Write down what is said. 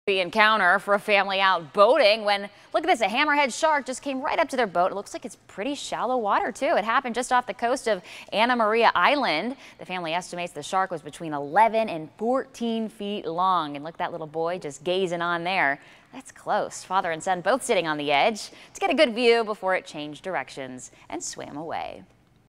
The encounter for a family out boating when, look at this, a hammerhead shark just came right up to their boat. It looks like it's pretty shallow water too. It happened just off the coast of Anna Maria Island. The family estimates the shark was between 11 and 14 feet long. And look, that little boy just gazing on there. That's close. Father and son both sitting on the edge to get a good view before it changed directions and swam away.